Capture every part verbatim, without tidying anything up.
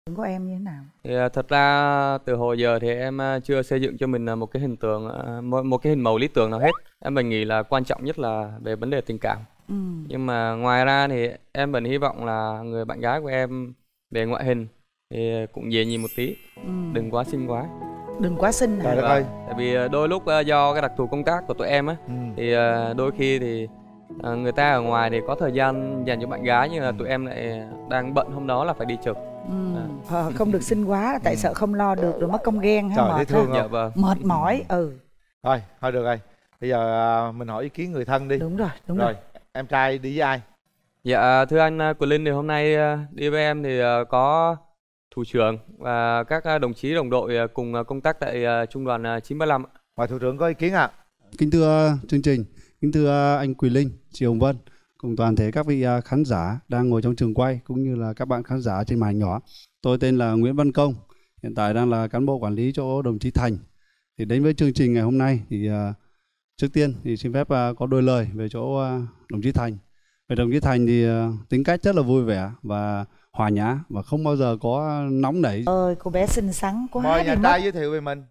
của em như thế nào? Thì uh, thật ra từ hồi giờ thì em uh, chưa xây dựng cho mình uh, một cái hình tượng, uh, một, một cái hình mẫu lý tưởng nào hết. Em mình nghĩ là quan trọng nhất là về vấn đề tình cảm. Ừ. Nhưng mà ngoài ra thì em vẫn hy vọng là người bạn gái của em về ngoại hình thì cũng dễ nhìn một tí, Ừ. đừng quá xinh quá. Đừng quá xinh hả? Trời đất ơi. Tại vì đôi lúc uh, do cái đặc thù công tác của tụi em á, Ừ. thì uh, đôi khi thì uh, người ta ở ngoài thì có thời gian dành cho bạn gái, nhưng là tụi em lại đang bận hôm đó là phải đi trực. Ừ. À. Không được xinh quá tại sợ không lo được rồi mất công ghen ha. Trời, mệt thấy thương ha. không? Dạ vâng. Mệt mỏi. Ừ. Thôi, thôi được rồi. Bây giờ mình hỏi ý kiến người thân đi. Đúng rồi, đúng rồi. rồi. Em trai đi với ai? Dạ thưa anh Quỳnh Linh, thì hôm nay đi với em thì có thủ trưởng và các đồng chí đồng đội cùng công tác tại trung đoàn chín ba lăm. Mời thủ trưởng có ý kiến ạ. À? Kính thưa chương trình, kính thưa anh Quỳnh Linh, chị Hồng Vân cùng toàn thể các vị khán giả đang ngồi trong trường quay cũng như là các bạn khán giả trên màn ảnh nhỏ. Tôi tên là Nguyễn Văn Công, hiện tại đang là cán bộ quản lý chỗ đồng chí Thành. Thì đến với chương trình ngày hôm nay thì uh, trước tiên thì xin phép uh, có đôi lời về chỗ uh, đồng chí Thành. Về đồng chí Thành thì uh, tính cách rất là vui vẻ và hòa nhã và không bao giờ có nóng nảy. Ơi cô bé xinh xắn quá. Mời nhà trai giới thiệu về mình.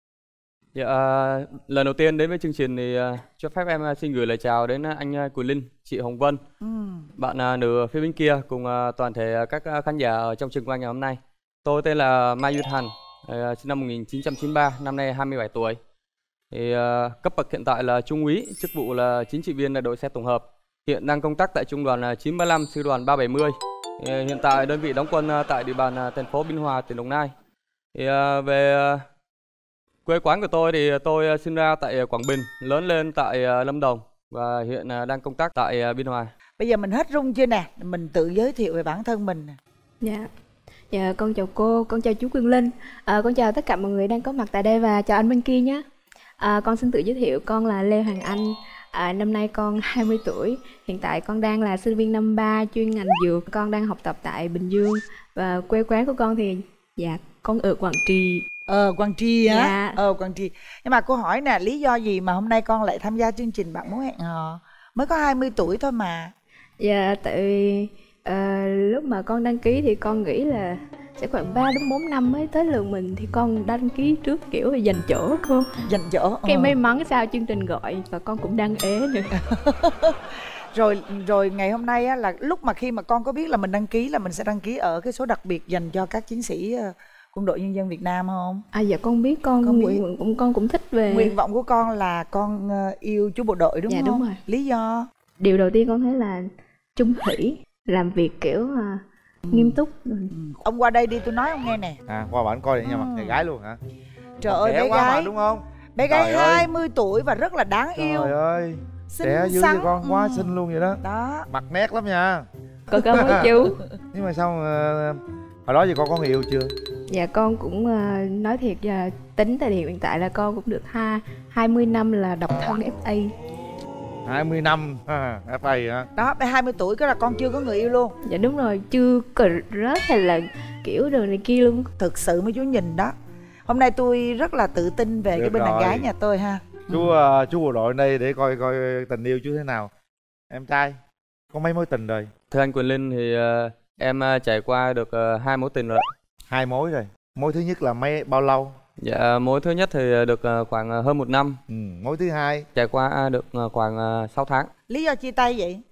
Dạ, uh, lần đầu tiên đến với chương trình thì uh, cho phép em uh, xin gửi lời chào đến uh, anh uh, Quỳnh Linh, chị Hồng Vân, ừ. bạn uh, nữ phía bên kia cùng uh, toàn thể uh, các uh, khán giả ở trong trường quay ngày hôm nay. Tôi tên là Mai Duy Thành, uh, sinh năm một nghìn chín trăm chín mươi ba, năm nay hai mươi bảy tuổi. Thì uh, cấp bậc hiện tại là trung úy, chức vụ là chính trị viên đội xe tổng hợp. Hiện đang công tác tại trung đoàn uh, chín ba lăm, sư đoàn ba bảy mươi. Uh, hiện tại đơn vị đóng quân uh, tại địa bàn uh, thành phố Biên Hòa, tỉnh Đồng Nai. Thì uh, về uh, quê quán của tôi thì tôi sinh ra tại Quảng Bình, lớn lên tại Lâm Đồng và hiện đang công tác tại Biên Hòa. Bây giờ mình hết run chưa nè, mình tự giới thiệu về bản thân mình nè. Dạ, dạ con chào cô, con chào chú Quỳnh Linh, à, con chào tất cả mọi người đang có mặt tại đây và chào anh bên kia nhé. À, con xin tự giới thiệu, con là Lê Hoàng Anh, à, năm nay con hai mươi tuổi, hiện tại con đang là sinh viên năm ba chuyên ngành dược, con đang học tập tại Bình Dương và quê quán của con thì dạ con ở Quảng Trị. Ờ Quảng Trị á. Dạ. Ờ Quảng Trị. Nhưng mà cô hỏi nè, lý do gì mà hôm nay con lại tham gia chương trình Bạn Muốn Hẹn Hò? Mới có hai mươi tuổi thôi mà. Dạ tại vì uh, lúc mà con đăng ký thì con nghĩ là sẽ khoảng ba đến bốn năm mới tới lượt mình, thì con đăng ký trước kiểu là dành chỗ cô. Dành chỗ. Cái ờ. may mắn sao chương trình gọi và con cũng đăng ế nữa. Rồi rồi ngày hôm nay á, là lúc mà khi mà con có biết là mình đăng ký là mình sẽ đăng ký ở cái số đặc biệt dành cho các chiến sĩ uh, Quân đội Nhân dân Việt Nam không? À dạ con biết, con, con nguyện biết. Cũng con cũng thích về. Nguyện vọng của con là con yêu chú bộ đội đúng dạ, không? Dạ đúng rồi. Lý do? Điều đầu tiên con thấy là chung thủy, làm việc kiểu uh, ừ. nghiêm túc. Ừ. Ông qua đây đi, tôi nói ông nghe nè. À qua bản coi để nhà mặt nhà gái luôn hả? Trời ơi bé quá gái mà, đúng không? Bé gái hai mươi tuổi và rất là đáng Trời yêu. Trời ơi xinh trẻ dữ xắn. với con quá ừ. xinh luôn vậy đó. Đó. Mặt nét lắm nha. Con cảm ơn chú. Nhưng mà sao uh, hồi đó giờ con có người yêu chưa? Dạ con cũng uh, nói thiệt là tính thời điểm hiện tại là con cũng được ha, hai mươi năm là độc thân ép a. hai mươi năm ép a hả? Đó, bé hai mươi tuổi cái là con chưa có người yêu luôn. Dạ đúng rồi, chưa crush hay là kiểu đường này kia luôn. Thực sự mấy chú nhìn đó. Hôm nay tôi rất là tự tin về được cái bên đàn gái nhà tôi ha. Chú uh, chú bộ đội đây để coi coi tình yêu chú thế nào. Em trai có mấy mối tình rồi? Thưa anh Quỳnh Linh thì uh, em uh, trải qua được uh, hai mối tình rồi. Hai mối rồi. Mối thứ nhất là mấy bao lâu? Dạ mối thứ nhất thì được uh, khoảng uh, hơn một năm. Ừ, mối thứ hai trải qua uh, được uh, khoảng uh, sáu tháng. Lý do chia tay vậy?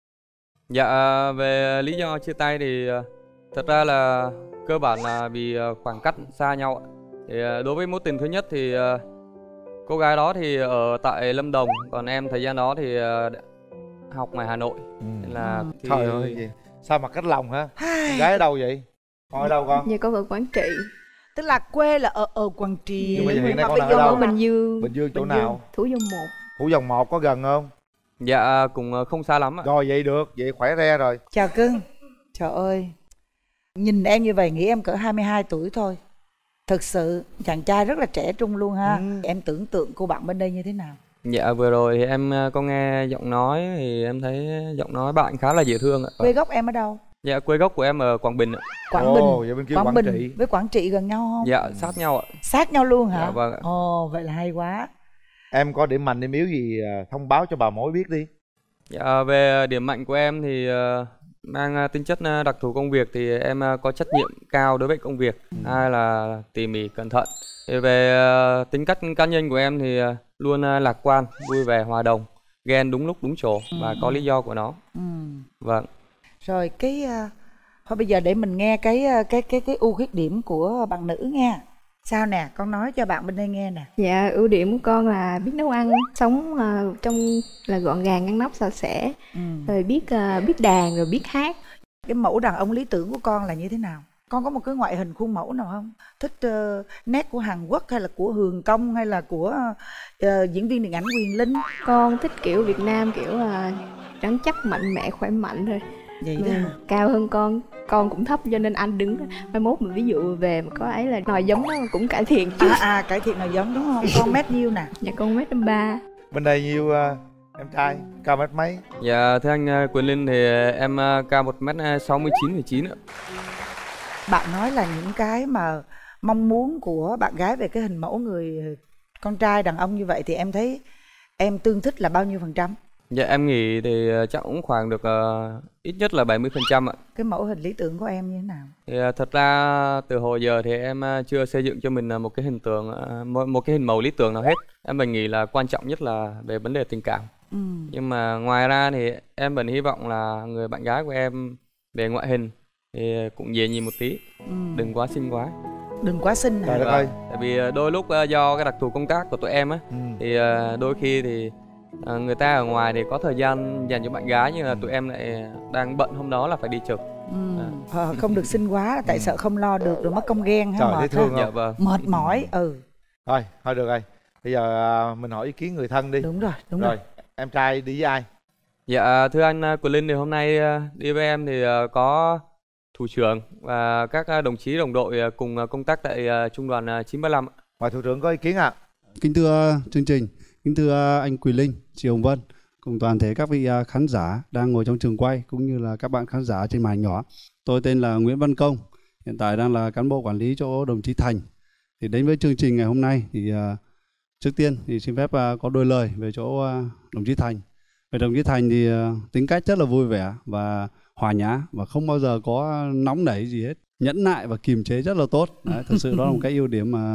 Dạ uh, về lý do chia tay thì uh, thật ra là cơ bản là vì uh, khoảng cách xa nhau. Thì uh, đối với mối tình thứ nhất thì uh, cô gái đó thì ở tại Lâm Đồng, còn em thời gian đó thì uh, học ngoài Hà Nội. Ừ. Nên là thì... Trời ơi gì? Sao mà cách lòng hả? Gái ở đâu vậy? Con ở đâu con? Dạ con ở Quảng Trị. Tức là quê là ở ở Quảng Trị. Nhưng mà hiện nay mà con ở đâu? Ở Bình Dương. Bình Dương chỗ Bình nào? Dương. Thủ Dầu Một. Thủ Dầu Một có gần không? Dạ cũng không xa lắm ạ. Rồi vậy được, vậy khỏe re rồi. Chào cưng. Trời ơi, nhìn em như vậy nghĩ em cỡ hai mươi hai tuổi thôi. Thực sự chàng trai rất là trẻ trung luôn ha. ừ. Em tưởng tượng cô bạn bên đây như thế nào? Dạ vừa rồi thì em có nghe giọng nói thì em thấy giọng nói bạn khá là dễ thương ạ. Quê gốc em ở đâu? Dạ quê gốc của em ở Quảng Bình ạ. Quảng Ồ, Bình. vậy bên kia Quảng, Quảng Bình Trị. với Quảng Trị gần nhau không? Dạ sát nhau ạ. Sát nhau luôn hả? Dạ vâng ạ. Ồ vậy là hay quá. Em có điểm mạnh điểm yếu gì thông báo cho bà mối biết đi. Dạ về điểm mạnh của em thì mang à, tính chất à, đặc thù công việc thì em à, có trách nhiệm cao đối với công việc. Ừ. Hai là tỉ mỉ cẩn thận. Thì về à, tính cách cá nhân của em thì à, luôn à, lạc quan, vui vẻ, hòa đồng, ghen đúng lúc đúng chỗ và ừ. có lý do của nó. Ừ. Vâng. Rồi cái uh, thôi bây giờ để mình nghe cái cái cái cái ưu khuyết điểm của bạn nữ nha. Sao nè, con nói cho bạn bên đây nghe nè. Dạ, ưu điểm của con là biết nấu ăn, sống uh, trong là gọn gàng, ngăn nắp, sạch sẽ, ừ. rồi biết uh, biết đàn, rồi biết hát. Cái mẫu đàn ông lý tưởng của con là như thế nào? Con có một cái ngoại hình khuôn mẫu nào không? Thích uh, nét của Hàn Quốc hay là của Hường Công hay là của uh, diễn viên điện ảnh Quyền Linh? Con thích kiểu Việt Nam, kiểu uh, rắn chắc, mạnh mẽ, khỏe mạnh thôi. Vậy đó. Ừ, cao hơn con, con cũng thấp cho nên anh đứng mai mốt mà ví dụ về mà có ấy là nòi giống nó cũng cải thiện chứ. À, à cải thiện nòi giống đúng không? Con mét nhiêu nè? Dạ con mét năm ba. Bên đây nhiêu uh, em trai? Cao mét mấy? Dạ thưa anh uh, Quyền Linh thì em uh, cao một mét sáu mươi chín phẩy chín ạ. Bạn nói là những cái mà mong muốn của bạn gái về cái hình mẫu người con trai đàn ông như vậy thì em thấy em tương thích là bao nhiêu phần trăm? Dạ em nghĩ thì chắc cũng khoảng được uh, ít nhất là bảy mươi phần trăm ạ. Cái mẫu hình lý tưởng của em như thế nào? Thì uh, thật ra từ hồi giờ thì em uh, chưa xây dựng cho mình uh, một cái hình tượng uh, một, một cái hình mẫu lý tưởng nào hết. Em mình nghĩ là quan trọng nhất là về vấn đề tình cảm. Ừ. Nhưng mà ngoài ra thì em vẫn hy vọng là người bạn gái của em về ngoại hình thì cũng dễ nhìn một tí, ừ. đừng quá xinh quá. Đừng quá xinh hả? Trời ơi. Tại vì đôi lúc uh, do cái đặc thù công tác của tụi em á, ừ. thì uh, đôi khi thì À, người ta ở ngoài thì có thời gian dành cho bạn gái nhưng là tụi em lại đang bận hôm đó là phải đi trực. Ừ. À. Không được xinh quá tại ừ. sợ không lo được rồi mất công ghen ha. Trời thấy thương không? Dạ, vâng. Mệt mỏi. Ừ. Thôi, thôi được rồi. Bây giờ mình hỏi ý kiến người thân đi. Đúng rồi, đúng rồi. rồi. Em trai đi với ai? Dạ thưa anh Quyền Linh thì hôm nay đi với em thì có thủ trưởng và các đồng chí đồng đội cùng công tác tại trung đoàn chín ba lăm. Mời thủ trưởng có ý kiến ạ. À? Kính thưa chương trình, kính thưa anh Quyền Linh, chị Hồng Vân cùng toàn thể các vị khán giả đang ngồi trong trường quay cũng như là các bạn khán giả trên màn ảnh nhỏ. Tôi tên là Nguyễn Văn Công, hiện tại đang là cán bộ quản lý chỗ đồng chí Thành. Thì đến với chương trình ngày hôm nay thì uh, trước tiên thì xin phép uh, có đôi lời về chỗ uh, đồng chí Thành. Về đồng chí Thành thì uh, tính cách rất là vui vẻ và hòa nhã và không bao giờ có nóng nảy gì hết, nhẫn nại và kiềm chế rất là tốt. Đấy, thực sự đó là một cái ưu điểm mà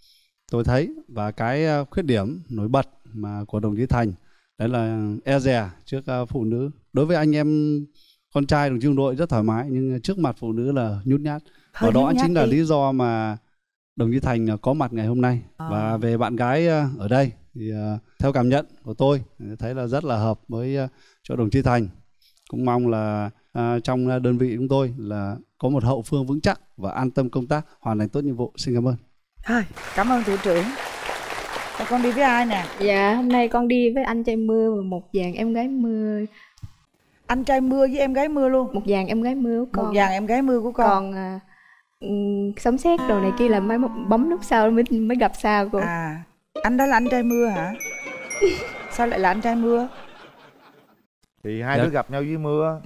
tôi thấy. Và cái khuyết điểm nổi bật mà của đồng chí Thành đấy là e dè trước phụ nữ. Đối với anh em con trai đồng chí đồng đội rất thoải mái nhưng trước mặt phụ nữ là nhút nhát. Và đó chính là lý do mà đồng chí Thành có mặt ngày hôm nay. À. Và về bạn gái ở đây thì theo cảm nhận của tôi thấy là rất là hợp với chỗ đồng chí Thành. Cũng mong là trong đơn vị chúng tôi là có một hậu phương vững chắc và an tâm công tác, hoàn thành tốt nhiệm vụ. Xin cảm ơn. Thôi, cảm ơn thủ trưởng. Và con đi với ai nè? Dạ, hôm nay con đi với anh trai mưa và một dàn em gái mưa. Anh trai mưa với em gái mưa luôn? Một dàn em gái mưa của con. Một dàn em gái mưa của con. Còn à, sấm sét đồ này kia là mới bấm nút sau mới mới gặp sao cô. À, anh đó là anh trai mưa hả? Sao lại là anh trai mưa? Thì hai dạ. đứa gặp nhau dưới mưa.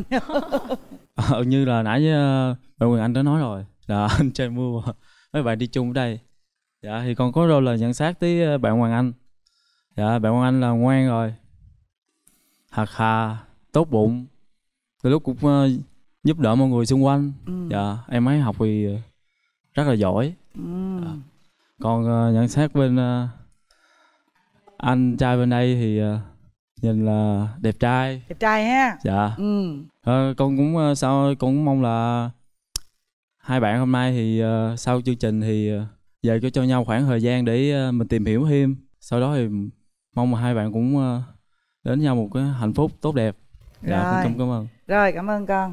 Ờ, như là nãy bạn Quyền Anh đã nói rồi là anh trai mưa mấy bạn đi chung ở đây. Dạ thì con có đôi lời nhận xét tới bạn Hoàng Anh. Dạ bạn Hoàng Anh là ngoan rồi, hạt hà, tốt bụng, từ lúc cũng uh, giúp đỡ mọi người xung quanh. Ừ. Dạ em ấy học thì rất là giỏi. Ừ. Dạ. Còn uh, nhận xét bên uh, anh trai bên đây thì uh, nhìn là đẹp trai. Đẹp trai ha. Dạ. Ừ. Uh, con cũng uh, sao con cũng mong là hai bạn hôm nay thì uh, sau chương trình thì uh, về cho cho nhau khoảng thời gian để uh, mình tìm hiểu thêm. Sau đó thì mong mà hai bạn cũng uh, đến nhau một cái hạnh phúc tốt đẹp. Dạ, rồi. Con cảm ơn. Rồi, cảm ơn con.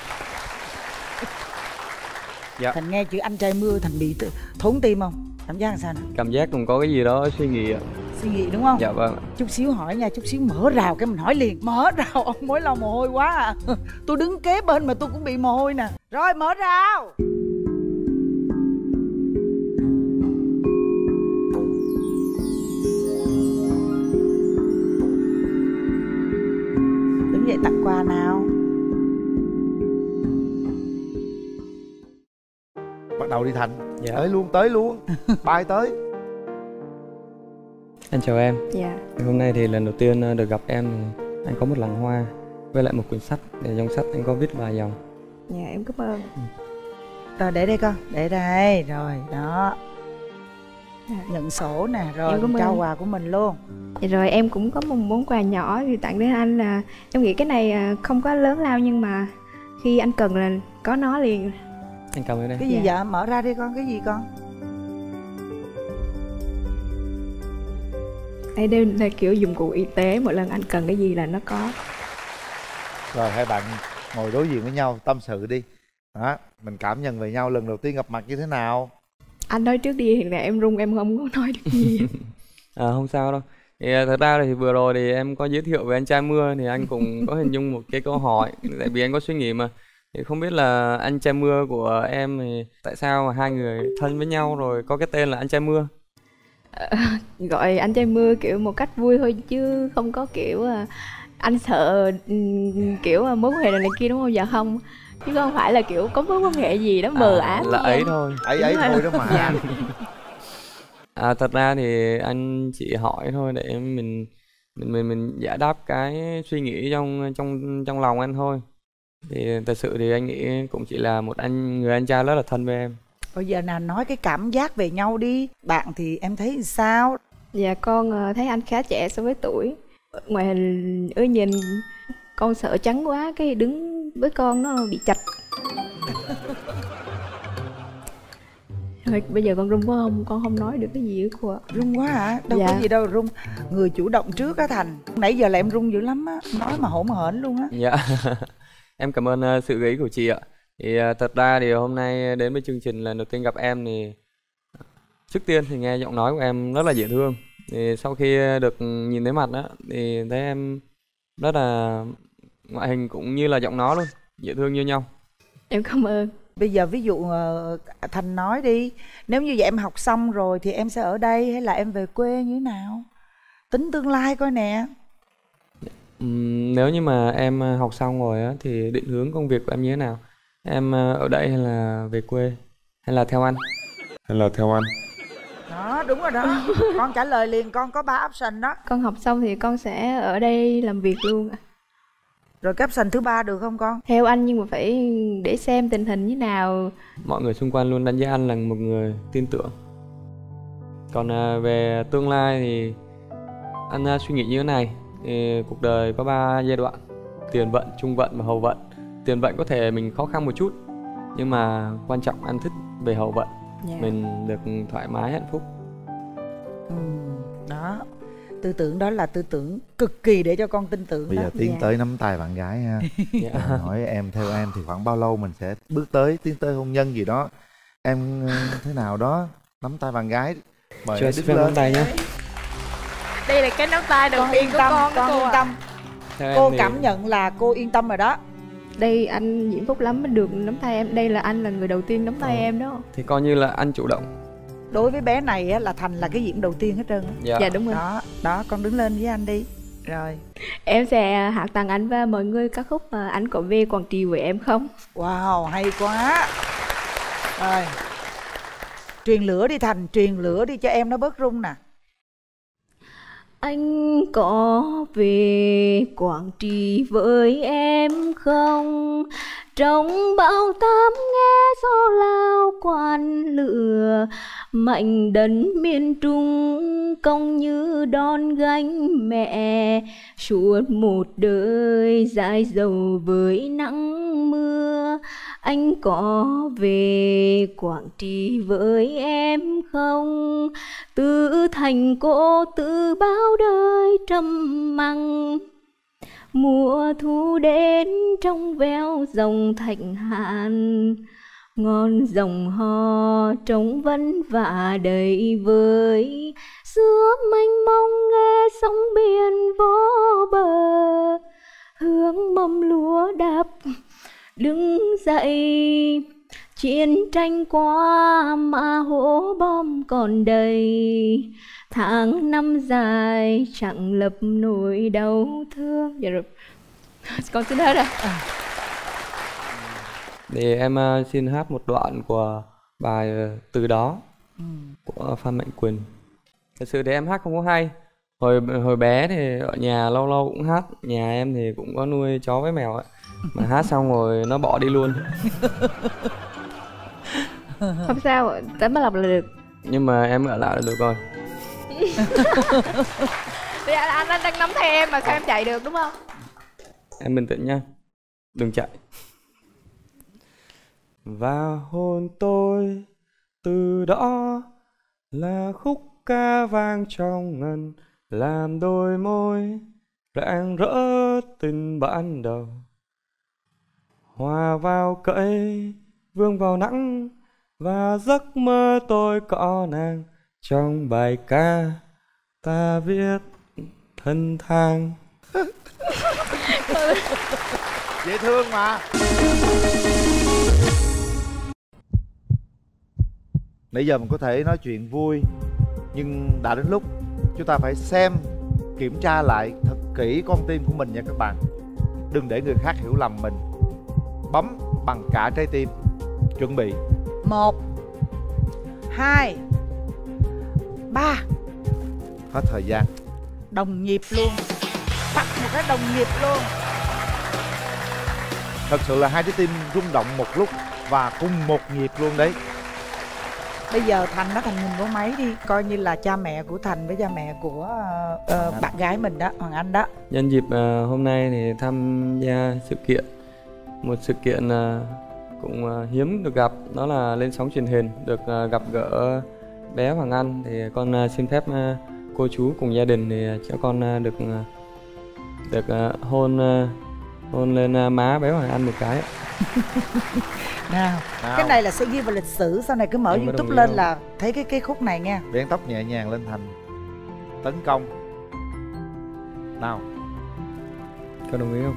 Dạ. Thành nghe chữ anh trai mưa Thành bị thốn tim không? Cảm giác làm sao nè? Cảm giác cũng có cái gì đó suy nghĩ ạ. Suy nghĩ đúng không? Dạ vâng. Chút xíu hỏi nha, chút xíu mở rào cái mình hỏi liền. Mở rào, ông mối lau mồ hôi quá à. Tôi đứng kế bên mà tôi cũng bị mồ hôi nè. Rồi, mở rào. Đứng dậy tặng quà nào. Bắt đầu đi Thành. Dạ. Tới luôn, tới luôn. Bay tới. Anh chào em. Dạ. Hôm nay thì lần đầu tiên được gặp em, anh có một làng hoa với lại một quyển sách. Để trong sách anh có viết vài dòng. Dạ em cảm ơn. Ừ. Rồi để đây con, để đây, rồi đó. Dạ. Nhận sổ nè, rồi Em cảm trao ơn. quà của mình luôn. Dạ rồi em cũng có một món quà nhỏ thì tặng đến anh, là em nghĩ cái này à, không có lớn lao nhưng mà khi anh cần là có nó liền. Anh cầm ở đây. Cái gì Dạ. vậy? Mở ra đi con, cái gì con? Đây đây là kiểu dụng cụ y tế, mỗi lần anh cần cái gì là nó có. Rồi hai bạn ngồi đối diện với nhau tâm sự đi. Đó, mình cảm nhận về nhau lần đầu tiên gặp mặt như thế nào? Anh nói trước đi, hiện tại em run em không có nói được gì. À, không sao đâu. Thì à, thật ra thì vừa rồi thì em có giới thiệu về anh trai mưa thì anh cũng có hình dung một cái câu hỏi, tại vì anh có suy nghĩ mà. Thì không biết là anh trai mưa của em thì tại sao mà hai người thân với nhau rồi có cái tên là anh trai mưa? Gọi anh trai mưa kiểu một cách vui thôi chứ không có kiểu à, anh sợ ừm, kiểu à, mối quan hệ này, này kia đúng không? Dạ không, chứ không phải là kiểu có mối quan hệ gì đó mờ À, ám là với ấy em. thôi. Ấy ấy Đúng rồi. thôi đó mà. Dạ. À, thật ra thì anh chỉ hỏi thôi để mình mình mình mình giải đáp cái suy nghĩ trong trong trong lòng anh thôi. Thì thật sự thì anh nghĩ cũng chỉ là một anh người anh trai rất là thân với em. Bây giờ nào nói cái cảm giác về nhau đi. Bạn thì em thấy sao? Dạ con à, thấy anh khá trẻ so với tuổi. Ngoại hình ưa nhìn, con sợ trắng quá cái đứng với con nó bị chạch. Thôi bây giờ con run quá không, con không nói được cái gì hết cô ạ. Run quá hả? Đâu Dạ. có gì đâu run. Người chủ động trước á Thành. Nãy giờ là em run dữ lắm á. Nói mà hổn hển luôn á. Dạ. Em cảm ơn uh, sự gợi ý của chị ạ. Thì uh, thật ra thì hôm nay đến với chương trình lần đầu tiên gặp em thì trước tiên thì nghe giọng nói của em rất là dễ thương. Thì sau khi được nhìn thấy mặt đó thì thấy em rất là ngoại hình cũng như là giọng nói luôn, dễ thương như nhau. Em cảm ơn. Bây giờ ví dụ ờ, Thành nói đi. Nếu như vậy em học xong rồi thì em sẽ ở đây hay là em về quê như thế nào? Tính tương lai coi nè. Ừm, nếu như mà em uh, học xong rồi á thì định hướng công việc của em như thế nào? Em uh, ở đây hay là về quê hay là theo anh? Hay là theo anh? Đó, đúng rồi đó. Con trả lời liền, con có ba option đó. Con học xong thì con sẽ ở đây làm việc luôn ạ. Rồi cái option thứ ba được không con? Theo anh nhưng mà phải để xem tình hình như nào. Mọi người xung quanh luôn đánh giá anh là một người tin tưởng. Còn uh, về tương lai thì anh uh, suy nghĩ như thế này. Thì cuộc đời có ba giai đoạn: tiền vận, trung vận và hậu vận. Tiền vận có thể mình khó khăn một chút, nhưng mà quan trọng anh thích về hậu vận. Dạ. Mình được thoải mái hạnh phúc. Ừ, đó. Tư tưởng đó là tư tưởng cực kỳ để cho con tin tưởng. Bây đó. giờ tiến Dạ. tới nắm tay bạn gái ha. Dạ. Em hỏi em, theo em thì khoảng bao lâu mình sẽ bước tới tiến tới hôn nhân gì đó? Em ờ, thế nào đó nắm tay bạn gái, mời Cho em xin đứng phép nắm lên. tay nhé. Đây là cái nắm tay đầu Con tiên yên của tâm, con, con cô yên ạ. tâm. Theo Cô em thì- cảm nhận là cô yên tâm rồi đó. Đây anh diễm phúc lắm mới được nắm tay em. Đây là anh là người đầu tiên nắm tay Ờ. em đó. Thì coi như là anh chủ động. Đối với bé này á, là Thành là cái diễn đầu tiên hết trơn á. Dạ. Dạ đúng rồi. Đó, đó con đứng lên với anh đi. Rồi. Em sẽ hát tặng anh và mọi người ca khúc mà anh có về Quảng Trị với em không? Wow, hay quá. Rồi. Truyền lửa đi Thành, truyền lửa đi cho em nó bớt run nè. Anh có về Quảng Trị với em không? Trong bão táp nghe gió lao quan lửa, mảnh đất miền Trung cong như đòn gánh mẹ, suốt một đời dài dầu với nắng mưa. Anh có về Quảng Trị với em không? Từ thành cô từ bao đời trầm mặc, mùa thu đến trong veo dòng Thạch Hàn, ngọn dòng hò trống vân vả đầy vơi, giữa mênh mông nghe sóng biển vô bờ, hướng mầm lúa đạp đứng dậy. Chiến tranh qua mà hố bom còn đầy, tháng năm dài chẳng lập nỗi đau thương. Dạ rồi, con xin hết rồi. Để em uh, xin hát một đoạn của bài uh, Từ Đó Ừ. của Phan Mạnh Quỳnh. Thật sự thì em hát không có hay, hồi hồi bé thì ở nhà lâu lâu cũng hát. Nhà em thì cũng có nuôi chó với mèo ấy, mà hát xong rồi nó bỏ đi luôn. Không sao, tới mới lập là được. Nhưng mà em ở lại là được rồi. Bây giờ anh, anh đang nắm theo em mà sao em chạy được đúng không? Em bình tĩnh nha, đừng chạy. Và hôn tôi từ đó là khúc ca vang trong ngân, làm đôi môi rạng rỡ tình ban đầu, hòa vào cây vương vào nắng, và giấc mơ tôi có nàng trong bài ca ta viết thân thang. Dễ thương mà. Nãy giờ mình có thể nói chuyện vui, nhưng đã đến lúc chúng ta phải xem, kiểm tra lại thật kỹ con tim của mình nha các bạn. Đừng để người khác hiểu lầm mình. Bấm bằng cả trái tim. Chuẩn bị. Một, hai, ba. Hết thời gian. Đồng nhịp luôn. Bắt một cái đồng nhịp luôn. Thật sự là hai trái tim rung động một lúc và cùng một nhịp luôn đấy. Bây giờ Thành nó Thành nhìn vô máy đi, coi như là cha mẹ của Thành với cha mẹ của uh, uh, bạn gái mình đó, Hoàng Anh đó. Nhân dịp uh, hôm nay thì tham gia sự kiện, một sự kiện uh, cũng uh, hiếm được gặp, đó là lên sóng truyền hình, được uh, gặp gỡ bé Hoàng Anh. Thì con uh, xin phép uh, cô chú cùng gia đình thì cho con uh, được uh, được uh, hôn uh, hôn lên uh, má bé Hoàng Anh một cái. Nào, Nào. cái này là sẽ ghi vào lịch sử, sau này cứ mở Em có YouTube đồng ý lên không? là thấy cái cái khúc này nha. Bén tóc nhẹ nhàng lên Thành. Tấn công. Nào. Có đồng ý không?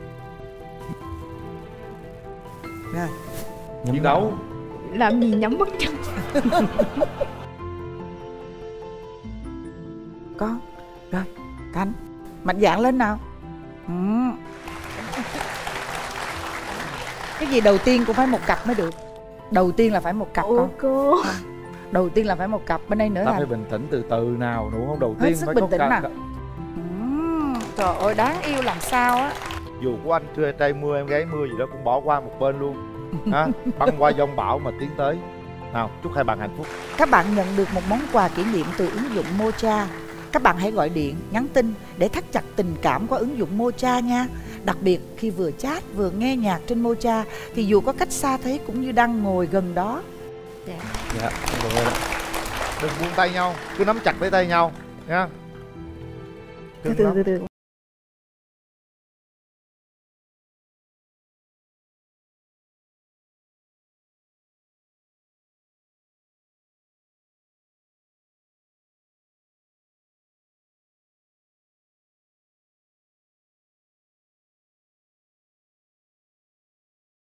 Rồi. Chiến đấu. Làm gì nhắm mắt chân. Con. Rồi, Thành, mạnh dạn lên nào. Ừ. Cái gì đầu tiên cũng phải một cặp mới được. Đầu tiên là phải một cặp Ủa con. cô. Đầu tiên là phải một cặp, bên đây nữa Ta là phải bình tĩnh từ từ nào, đúng không? Đầu hết tiên sức phải bình có tĩnh cả- nào. cả- Ừm, trời ơi đáng yêu làm sao á. Dù của anh trai trai mưa em gái mưa gì đó cũng bỏ qua một bên luôn. Ha? Băng qua giông bão mà tiến tới. Nào, chúc hai bạn hạnh phúc. Các bạn nhận được một món quà kỷ niệm từ ứng dụng Mocha. Các bạn hãy gọi điện, nhắn tin để thắt chặt tình cảm qua ứng dụng Mocha nha. Đặc biệt khi vừa chat vừa nghe nhạc trên Mocha thì dù có cách xa thế cũng như đang ngồi gần đó. Dạ, được rồi. Đừng buông tay nhau, cứ nắm chặt lấy tay nhau nha. Từ Cưng từ lắm. từ từ.